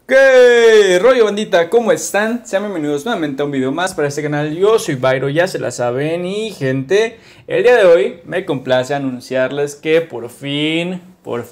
¿Qué rollo, bandita? ¿Cómo están? Sean bienvenidos nuevamente a un video más para este canal. Yo soy Byro, ya se la saben. Y gente, el día de hoy me complace anunciarles que por fin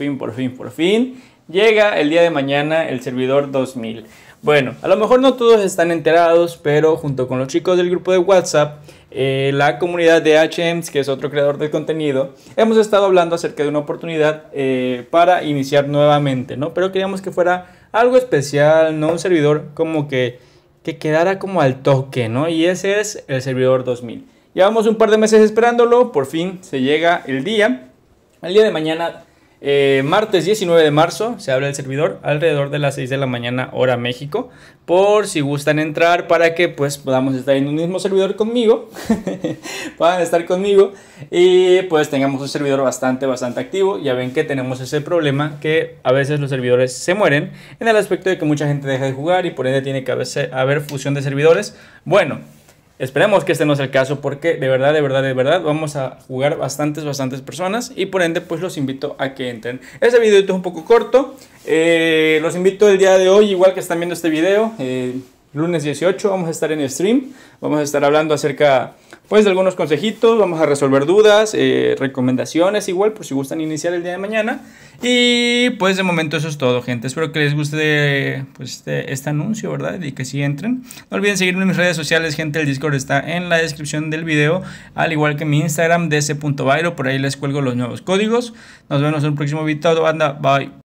llega el día de mañana el servidor 2000. Bueno, a lo mejor no todos están enterados, pero junto con los chicos del grupo de WhatsApp, la comunidad de HMs, que es otro creador de contenido, hemos estado hablando acerca de una oportunidad para iniciar nuevamente, ¿no? Pero queríamos que fuera algo especial, no un servidor como que quedara como al toque, ¿no? Y ese es el servidor 2000. Llevamos un par de meses esperándolo, por fin se llega el día de mañana. Martes 19 de marzo se abre el servidor alrededor de las 6 de la mañana hora México, por si gustan entrar para que pues podamos estar en un mismo servidor conmigo puedan estar conmigo y pues tengamos un servidor bastante activo. Ya ven que tenemos ese problema que a veces los servidores se mueren en el aspecto de que mucha gente deja de jugar y por ende tiene que haber fusión de servidores. Bueno, esperemos que este no sea el caso, porque de verdad vamos a jugar bastantes personas y por ende pues los invito a que entren. Este video es un poco corto, los invito el día de hoy, igual que están viendo este video, lunes 18 vamos a estar en stream, vamos a estar hablando acerca pues de algunos consejitos, vamos a resolver dudas, recomendaciones igual por si gustan iniciar el día de mañana. Y pues de momento eso es todo, gente. Espero que les guste pues, este anuncio, ¿verdad? Y que sí entren. No olviden seguirme en mis redes sociales, gente. El Discord está en la descripción del video, al igual que mi Instagram, ds.byro. Por ahí les cuelgo los nuevos códigos. Nos vemos en un próximo video, banda. Bye.